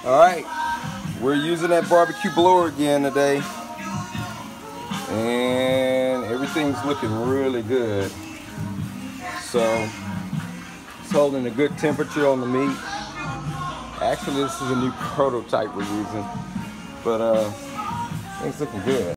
All right, we're using that barbecue blower again today, and everything's looking really good. So it's holding a good temperature on the meat. Actually, this is a new prototype we're using, but things looking good.